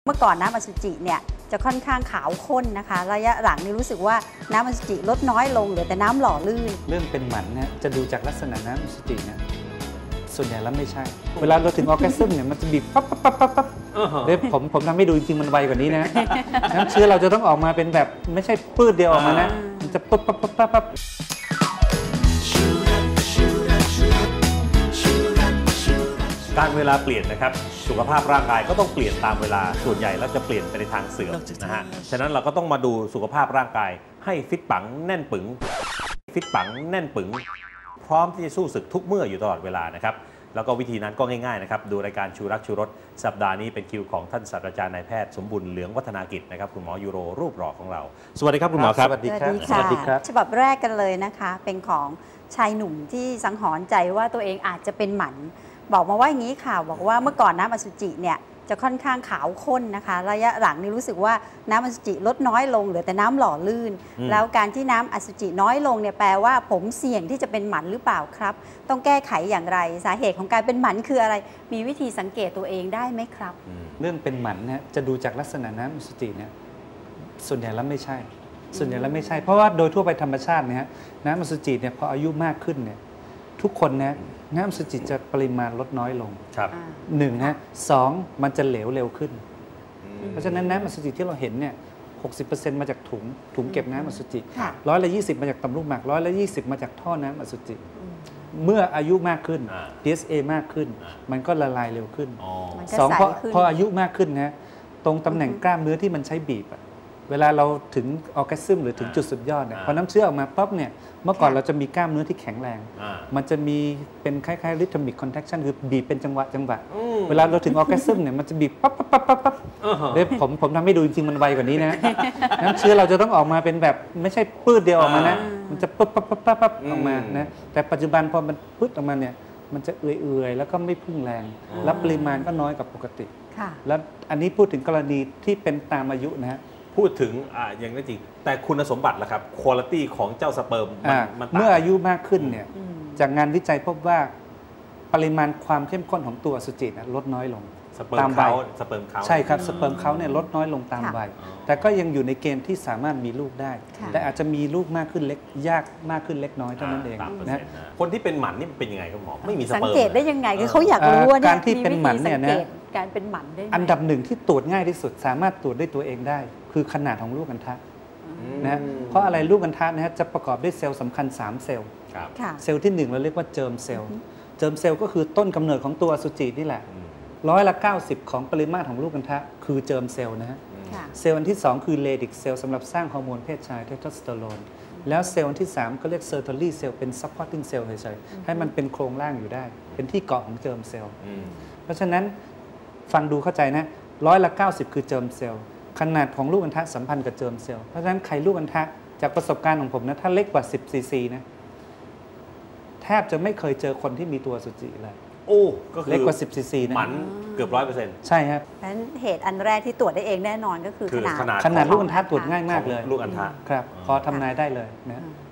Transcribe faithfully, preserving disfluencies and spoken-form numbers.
เมื่อก่อนน้ำอสุจิเนี่ยจะค่อนข้างขาวข้นนะคะระยะหลังนี่รู้สึกว่าน้ำอสุจิลดน้อยลงเหลือแต่น้ำหล่อลื่นเรื่องเป็นหมันนะจะดูจากลักษณะน้ำอสุจิเนี่ยส่วนใหญ่แล้วไม่ใช่เวลาเราถึงออร์แกซึมเนี่ยมันจะบีบปั๊บปั๊บปั๊บปั๊บปั๊บเดี๋ยวผมผมทำให้ดูจริงๆมันไวกว่านี้นะน้ำเชื้อเราจะต้องออกมาเป็นแบบไม่ใช่ปื้ดเดียวออกมานะมันจะปั๊บปั๊บปั๊บปั๊บปั๊บการเวลาเปลี่ยนนะครับสุขภาพร่างกายก็ต้องเปลี่ยนตามเวลาส่วนใหญ่แล้วจะเปลี่ยนไปในทางเสื่อมนะฮะฉะนั้นเราก็ต้องมาดูสุขภาพร่างกายให้ฟิตปังแน่นปึงฟิตปังแน่นปึงพร้อมที่จะสู้ศึกทุกเมื่ออยู่ตลอดเวลานะครับแล้วก็วิธีนั้นก็ง่ายๆนะครับดูรายการชูรักชูรสสัปดาห์นี้เป็นคิวของท่านศาสตราจารย์นายแพทย์สมบุญเหลืองวัฒนากิจนะครับคุณหมอยูโรรูปหล่อของเราสวัสดีครับคุณหมอครับสวัสดีครับสวัสดีค่ะฉบับแรกกันเลยนะคะเป็นของชายหนุ่มที่สังหรณ์ใจว่าตัวเองอาจจะเป็นหมันบอกมาว่าอย่างนี้ค่ะบอกว่าเมื่อก่อนน้ำอสุจิเนี่ยจะค่อนข้างขาวข้นนะคะระยะหลังนี่รู้สึกว่าน้ำอสุจิลดน้อยลงเหลือแต่น้ำหล่อลื่นแล้วการที่น้ำอสุจิน้อยลงเนี่ยแปลว่าผมเสี่ยงที่จะเป็นหมันหรือเปล่าครับต้องแก้ไขอย่างไรสาเหตุของการเป็นหมันคืออะไรมีวิธีสังเกตตัวเองได้ไหมครับเรื่องเป็นหมันนะจะดูจากลักษณะน้ำอสุจิเนี่ยส่วนใหญ่แล้วไม่ใช่ส่วนใหญ่แล้วไม่ใช่เพราะว่าโดยทั่วไปธรรมชาติเนี่ยน้ำอสุจิเนี่ยพออายุมากขึ้นเนี่ยทุกคนนะน้ำอสุจิจะปริมาณลดน้อยลงครับหนึ่งนะสองมันจะเหลวเร็วขึ้นเพราะฉะนั้นน้ำอสุจิที่เราเห็นเนี่ยหกสิบเปอร์เซ็นต์มาจากถุงถุงเก็บน้ำอสุจิร้อยละยี่สิบมาจากต่อมลูกหมากร้อยละยี่สิบมาจากท่อน้ำอสุจิเมื่ออายุมากขึ้น ดี เอส เอ มากขึ้นมันก็ละลายเร็วขึ้นสองพอพออายุมากขึ้นนะตรงตำแหน่งกล้ามเนื้อที่มันใช้บีบเวลาเราถึงออร์แกซึมหรือถึงจุดสุดยอดเนี่ยพอน้ำเชื้อออกมาปั๊บเนี่ยเมื่อก่อนเราจะมีกล้ามเนื้อที่แข็งแรงมันจะมีเป็นคล้ายๆ rhythmic contraction คือบีบเป็นจังหวะจังหวะเวลาเราถึงออร์แกซึมเนี่ยมันจะบีบปั๊บปั๊บปั๊บปั๊บปั๊บเดี๋ยวผมผมทำให้ดูจริงๆมันไวกว่านี้นะน้ำเชื้อเราจะต้องออกมาเป็นแบบไม่ใช่ปื้ดเดียวออกมานะมันจะปั๊บปั๊บปั๊บปั๊บปั๊บออกมานะแต่ปัจจุบันพอมันปึ๊ดออกมาเนี่ยมันจะเอื่อยๆแล้วก็ไม่พุ่งแรงแล้วปริมาณก็น้อยกว่าปกติแล้วอันนี้พูดถึงกรณีที่เป็นตามอายุนะฮะพูดถึงอ่าอย่างนั้นจริงแต่คุณสมบัติล่ะครับคุณภาพของเจ้าสเปิร์มมันเมื่ออายุมากขึ้นเนี่ยจากงานวิจัยพบว่าปริมาณความเข้มข้นของตัวอสุจิลดน้อยลงตามวัยสเปิร์มเขาใช่ครับสเปิร์มเขาเนี่ยลดน้อยลงตามวัยแต่ก็ยังอยู่ในเกณฑ์ที่สามารถมีลูกได้แต่อาจจะมีลูกมากขึ้นเล็กยากมากขึ้นเล็กน้อยเท่านั้นเองนะคนที่เป็นหมันนี่เป็นยังไงครับหมอไม่มีสเปิร์มสังเกตได้ยังไงคือเขาอยากรู้ว่าการที่เป็นหมันเนี่ยนะการเป็นหมันได้อันดับหนึ่งที่ตรวจง่ายที่สุดสามารถตรวจด้วยตัวเองได้คือขนาดของลูกอัณฑะนะเพราะอะไรลูกอัณฑะนะฮะจะประกอบด้วยเซลล์สำคัญสามเซลล์เซลล์ที่หนึ่งเราเรียกว่าเจิมเซลล์เจิมเซลล์ก็คือต้นกำเนิดของตัวอสุจินี่แหละร้อยละเก้าสิบของปริมาตรของลูกอัณฑะคือเจิมเซลล์นะฮะเซลล์อันที่สองคือเลดิกเซลล์สำหรับสร้างฮอร์โมนเพศชายเทสโทสเตอโรนแล้วเซลล์อันที่สามก็เรียกเซอร์โทลีเซลล์เป็นซัพพอร์ติ้งเซลล์เฉยๆให้มันเป็นโครงร่างอยู่ได้เป็นที่เกาะของเจิมเซลล์เพราะฉะนั้นฟังดูเข้าใจนะร้อยละเก้าสิบคือเจิมเซลล์ขนาดของลูกอัณฑะสัมพันธ์กับเจิมเซลล์เพราะฉะนั้นใครลูกอัณฑะจากประสบการณ์ของผมนะถ้าเล็กกว่าสิบซีซีนะแทบจะไม่เคยเจอคนที่มีตัวอสุจิเลยโอ้ก็คือเล็กกว่าสิบซีซีนะมันเกือบร้อยเปอร์เซ็นต์ใช่ครับเพราะฉะนั้นเหตุอันแรกที่ตรวจได้เองแน่นอนก็คือขนาดขนาดลูกอัณฑะตรวจง่ายมากเลยลูกอัณฑะครับพอทำนายได้เลยนะ